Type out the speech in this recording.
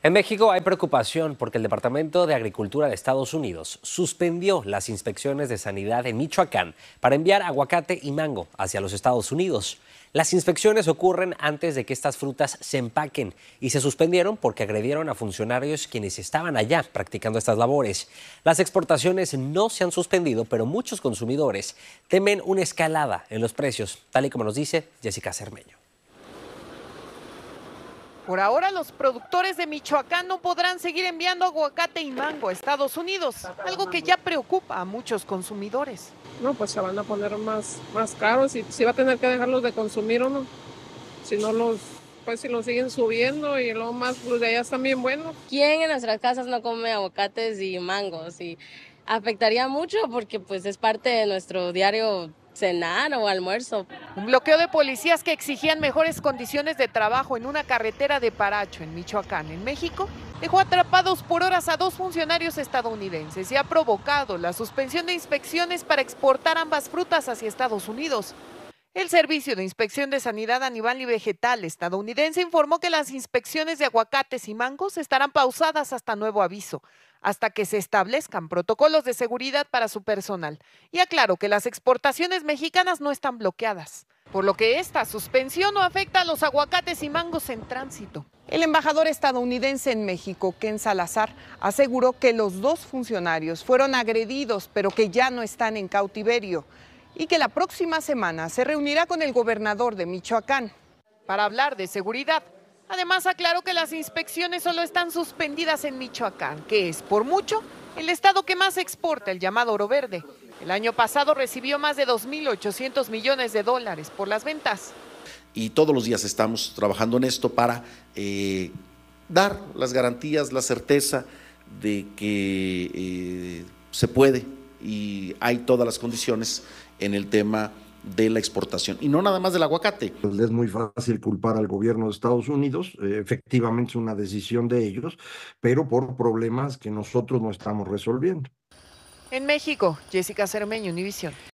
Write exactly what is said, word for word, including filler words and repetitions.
En México hay preocupación porque el Departamento de Agricultura de Estados Unidos suspendió las inspecciones de sanidad en Michoacán para enviar aguacate y mango hacia los Estados Unidos. Las inspecciones ocurren antes de que estas frutas se empaquen y se suspendieron porque agredieron a funcionarios quienes estaban allá practicando estas labores. Las exportaciones no se han suspendido, pero muchos consumidores temen una escalada en los precios, tal y como nos dice Jessica Cermeño. Por ahora, los productores de Michoacán no podrán seguir enviando aguacate y mango a Estados Unidos, algo que ya preocupa a muchos consumidores. No, pues se van a poner más, más caros y sí va a tener que dejarlos de consumir uno. Si no los, pues si los siguen subiendo y luego más, los de allá están bien buenos. ¿Quién en nuestras casas no come aguacates y mangos? Y afectaría mucho porque pues es parte de nuestro diario cenar o almuerzo. Un bloqueo de policías que exigían mejores condiciones de trabajo en una carretera de Paracho, en Michoacán, en México, dejó atrapados por horas a dos funcionarios estadounidenses y ha provocado la suspensión de inspecciones para exportar ambas frutas hacia Estados Unidos. El Servicio de Inspección de Sanidad Animal y Vegetal estadounidense informó que las inspecciones de aguacates y mangos estarán pausadas hasta nuevo aviso, hasta que se establezcan protocolos de seguridad para su personal. Y aclaró que las exportaciones mexicanas no están bloqueadas, por lo que esta suspensión no afecta a los aguacates y mangos en tránsito. El embajador estadounidense en México, Ken Salazar, aseguró que los dos funcionarios fueron agredidos, pero que ya no están en cautiverio, y que la próxima semana se reunirá con el gobernador de Michoacán para hablar de seguridad. Además, aclaró que las inspecciones solo están suspendidas en Michoacán, que es, por mucho, el estado que más exporta el llamado oro verde. El año pasado recibió más de dos mil ochocientos millones de dólares por las ventas. Y todos los días estamos trabajando en esto para eh, dar las garantías, la certeza de que eh, se puede y hay todas las condiciones en el tema de la exportación, y no nada más del aguacate. Pues es muy fácil culpar al gobierno de Estados Unidos, eh, efectivamente es una decisión de ellos, pero por problemas que nosotros no estamos resolviendo. En México, Jessica Cermeño, Univisión.